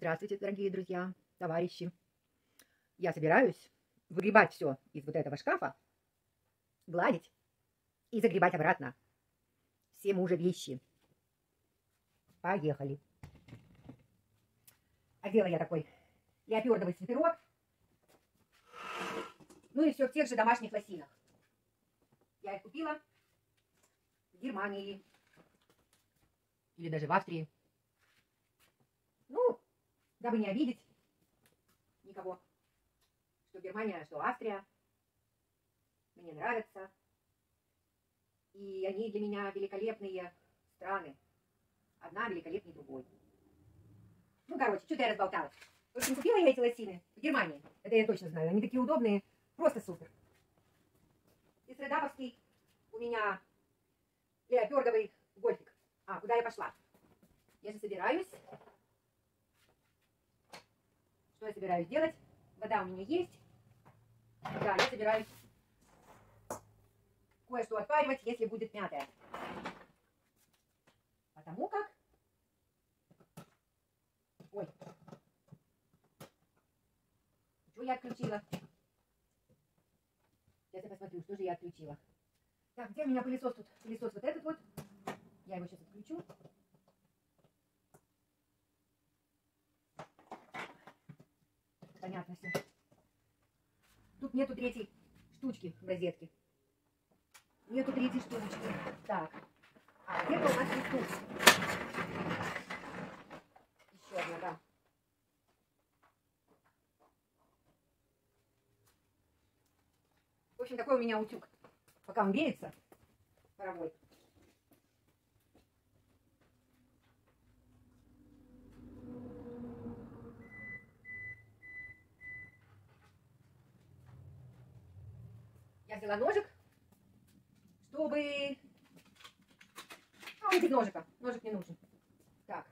Здравствуйте, дорогие друзья, товарищи. Я собираюсь выгребать все из вот этого шкафа, гладить и загребать обратно. Все мужа вещи. Поехали. Одела я такой леопердовый свитерок. Ну и все в тех же домашних лосинах. Я их купила в Германии или даже в Австрии. Ну, дабы не обидеть никого, что Германия, что Австрия мне нравятся. И они для меня великолепные страны. Одна великолепнее другой. Ну, короче, что-то я разболталась. В общем, купила я эти лосины в Германии. Это я точно знаю. Они такие удобные. Просто супер. И средаповский у меня леопердовый гольфик. А, куда я пошла? Я же собираюсь. Что я собираюсь делать? Вода у меня есть. Да, я собираюсь кое-что отпаривать, если будет мятая. Потому как... Ой. Что я отключила? Сейчас я посмотрю, что же я отключила. Так, где у меня пылесос тут? Пылесос вот этот вот. Я его сейчас отключу. Понятно все. Тут нету третьей штучки в розетке. Нету третьей штучки. Так. А где-то у нас есть тут. Еще одна, да. В общем, такой у меня утюг. Пока он греется, паровой. Я взяла ножик, чтобы... А, он без ножика. Ножик не нужен. Так.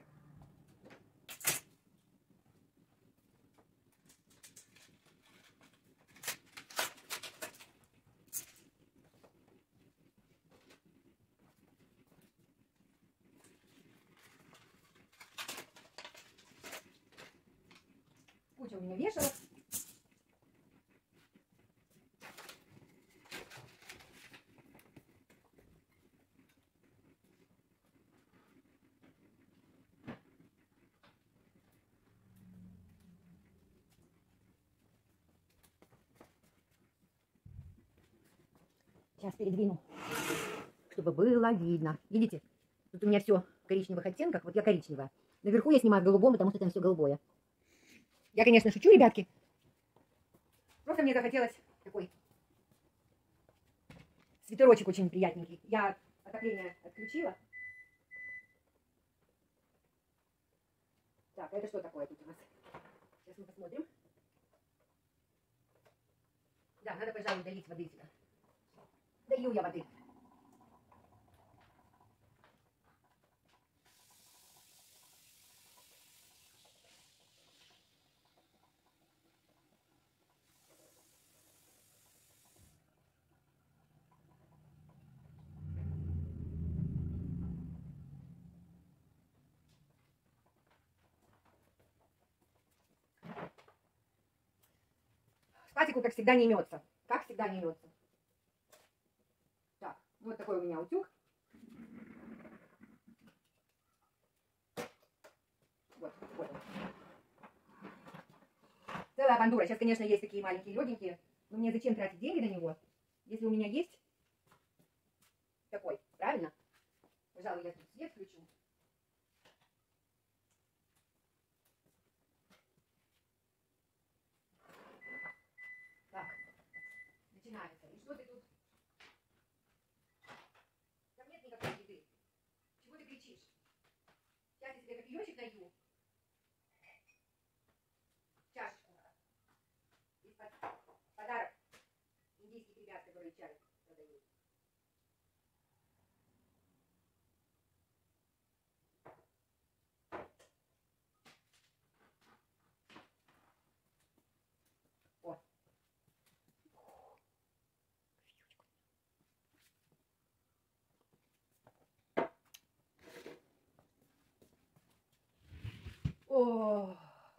Куча у меня вешалок. Сейчас передвину, чтобы было видно. Видите? Тут у меня все в коричневых оттенках. Вот я коричневая. Наверху я снимаю в голубом, потому что там все голубое. Я, конечно, шучу, ребятки. Просто мне захотелось такой свитерочек очень приятненький. Я отопление отключила. Так, это что такое тут у нас? Сейчас мы посмотрим. Да, надо, пожалуй, долить воды сюда. Долью я воды. Патику, как всегда, не имется. Как всегда, не имется. Так, вот такой у меня утюг. Вот, вот он. Целая бандура. Сейчас, конечно, есть такие маленькие, легенькие. Но мне зачем тратить деньги на него, если у меня есть такой, правильно? Пожалуй, я тут свет включу. Так, начинается. И что ты тут? Там нет никакой еды. Чего ты кричишь? Сейчас я тебе кофеечек налью. Чашечку. Из-под подарок индийских ребят, которые чай продают. О. О.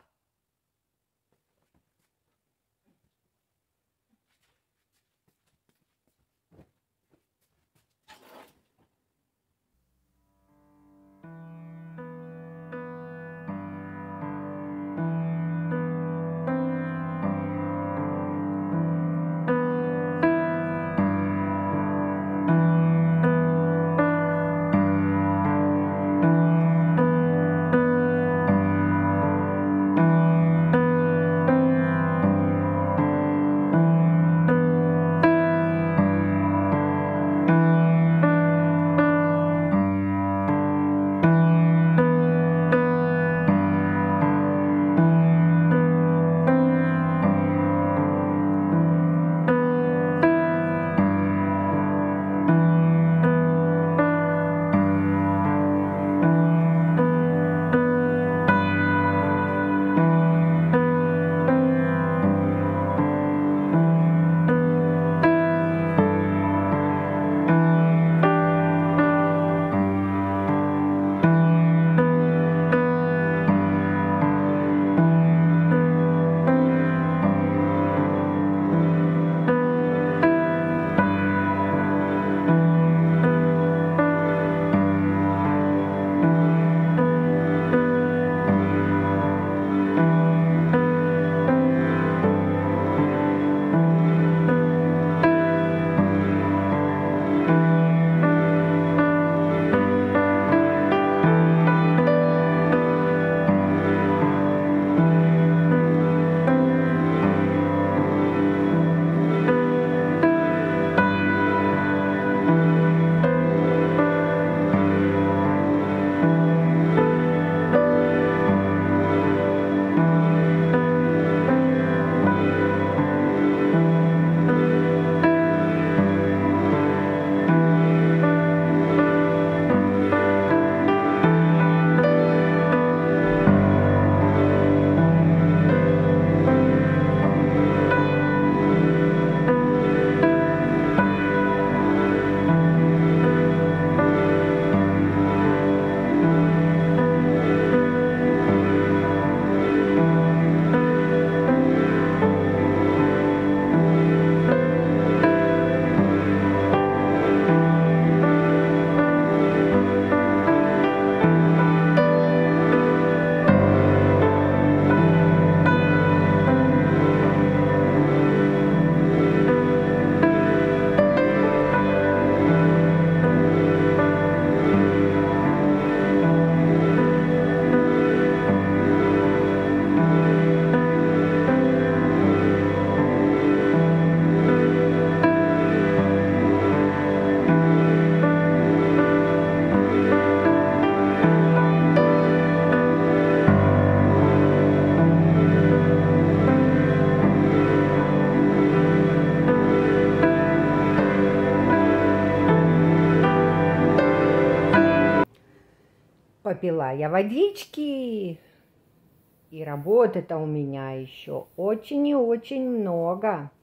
Попила я водички. И работы-то у меня еще очень и очень много.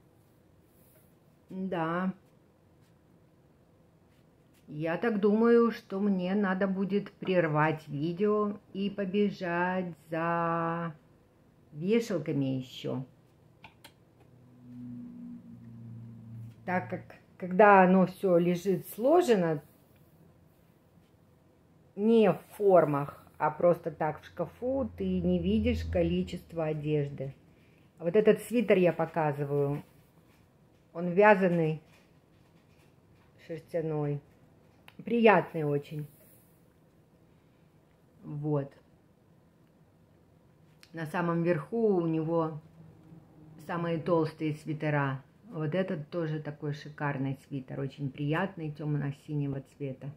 Да. Я так думаю, что мне надо будет прервать видео и побежать за вешалками еще. Так как, когда оно все лежит сложено, не в формах, а просто так в шкафу, ты не видишь количество одежды. А вот этот свитер я показываю. Он вязаный, шерстяной. Приятный очень. Вот. На самом верху у него самые толстые свитера. Вот этот тоже такой шикарный свитер. Очень приятный, темно-синего цвета.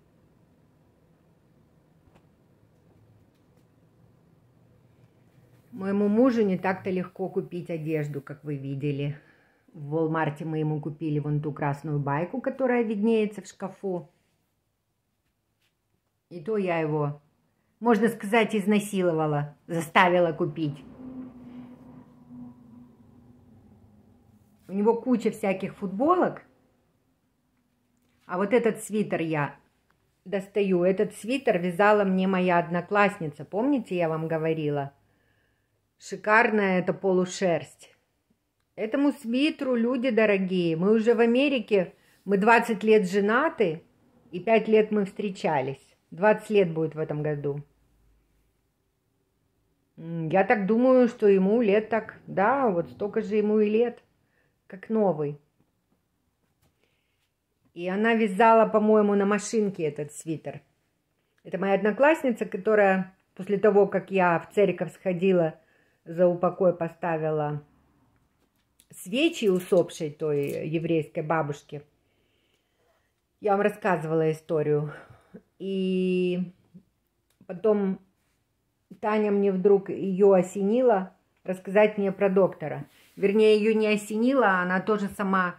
Моему мужу не так-то легко купить одежду, как вы видели. В Walmart мы ему купили вон ту красную байку, которая виднеется в шкафу. И то я его, можно сказать, изнасиловала, заставила купить. У него куча всяких футболок. А вот этот свитер я достаю. Этот свитер вязала мне моя одноклассница. Помните, я вам говорила? Шикарная это полушерсть. Этому свитеру, люди дорогие, мы уже в Америке, мы 20 лет женаты, и 5 лет мы встречались. 20 лет будет в этом году. Я так думаю, что ему лет так, да, вот столько же ему и лет, как новый. И она вязала, по-моему, на машинке этот свитер. Это моя одноклассница, которая после того, как я в церковь сходила, за упокой поставила свечи усопшей той еврейской бабушки. Я вам рассказывала историю. И потом Таня мне вдруг ее осенила рассказать мне про доктора. Вернее, ее не осенила, она тоже сама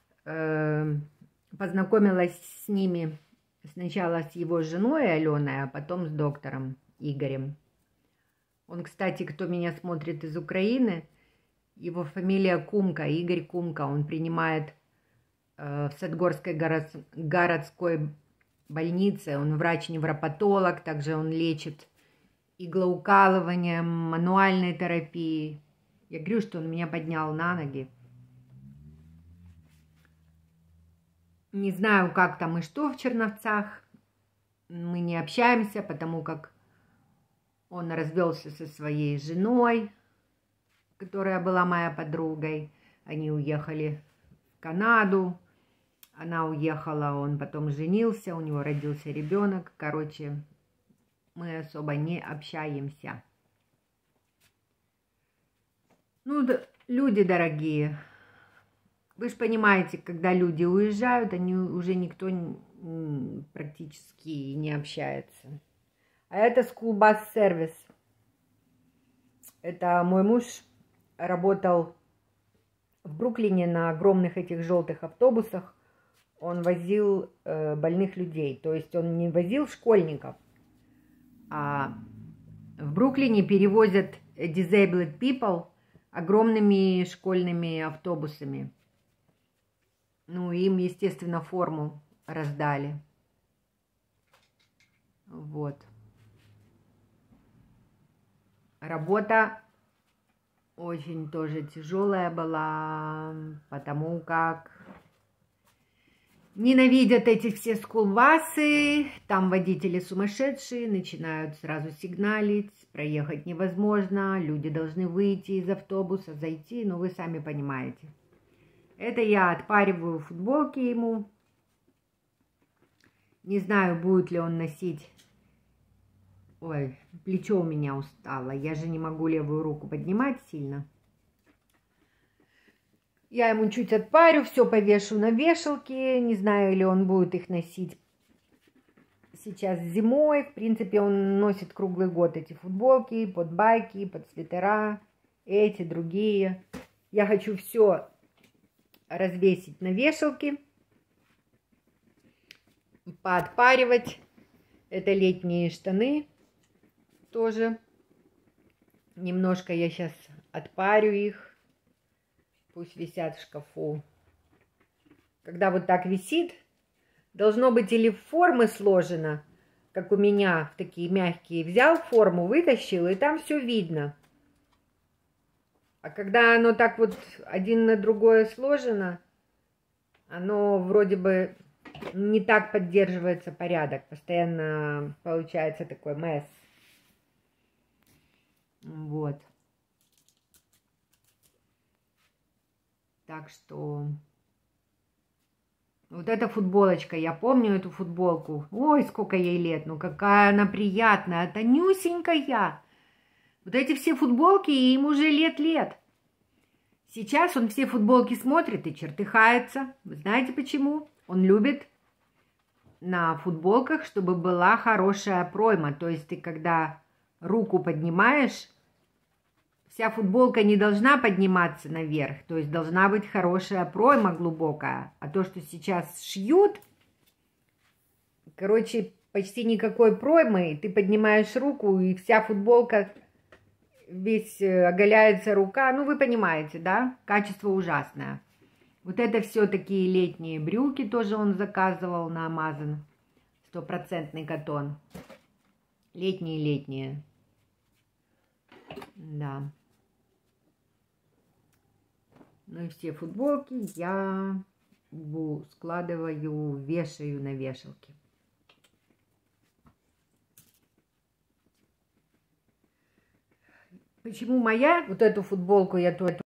познакомилась с ними. Сначала с его женой Аленой, а потом с доктором Игорем. Он, кстати, кто меня смотрит из Украины, его фамилия Кумка, Игорь Кумка. Он принимает в Садгорской городской больнице. Он врач-невропатолог, также он лечит иглоукалыванием, мануальной терапией. Я говорю, что он меня поднял на ноги. Не знаю, как там и что в Черновцах. Мы не общаемся, потому как он развелся со своей женой, которая была моя подругой. Они уехали в Канаду. Она уехала, он потом женился, у него родился ребенок. Короче, мы особо не общаемся. Ну, да, люди дорогие, вы же понимаете, когда люди уезжают, они уже никто практически не общается. А это School Bus Service. Это мой муж работал в Бруклине на огромных этих желтых автобусах. Он возил больных людей. То есть он не возил школьников, а в Бруклине перевозят disabled people огромными школьными автобусами. Ну, им, естественно, форму раздали. Вот. Работа очень тоже тяжелая была, потому как ненавидят эти все скулбасы, там водители сумасшедшие, начинают сразу сигналить, проехать невозможно, люди должны выйти из автобуса, зайти, ну вы сами понимаете. Это я отпариваю футболки ему. Не знаю, будет ли он носить. Ой, плечо у меня устало. Я же не могу левую руку поднимать сильно. Я ему чуть отпарю, все повешу на вешалке. Не знаю, ли он будет их носить сейчас зимой. В принципе, он носит круглый год эти футболки, под байки, под свитера, эти, другие. Я хочу все развесить на вешалке, поотпаривать. Это летние штаны. тоже. Немножко я сейчас отпарю их. Пусть висят в шкафу. Когда вот так висит, должно быть или в формы сложено, как у меня, в такие мягкие. Взял форму, вытащил, и там все видно. А когда оно так вот один на другое сложено, оно вроде бы не так поддерживается порядок. Постоянно получается такой месс. Вот. Так что вот эта футболочка, я помню эту футболку. Ой, сколько ей лет, ну какая она приятная, тонюсенькая. Вот эти все футболки, им уже лет. Сейчас он все футболки смотрит и чертыхается. Вы знаете почему? Он любит на футболках, чтобы была хорошая пройма. То есть ты когда руку поднимаешь, вся футболка не должна подниматься наверх, то есть должна быть хорошая пройма глубокая. А то, что сейчас шьют, короче, почти никакой проймы, ты поднимаешь руку, и вся футболка, весь оголяется рука. Ну, вы понимаете, да? Качество ужасное. Вот это все такие летние брюки тоже он заказывал на Amazon. 100% катон. Летние. Да. Ну и все футболки я складываю, вешаю на вешалке. Почему моя? Вот эту футболку я